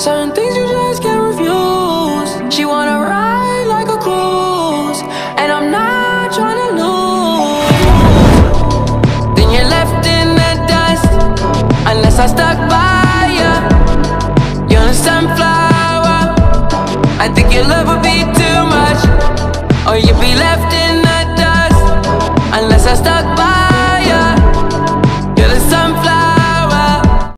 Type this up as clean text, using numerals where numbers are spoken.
Certain things you just can't refuse. She wanna ride like a cruise, and I'm not trying to lose. Then you're left in the dust, unless I stuck by ya. You're a sunflower, I think you love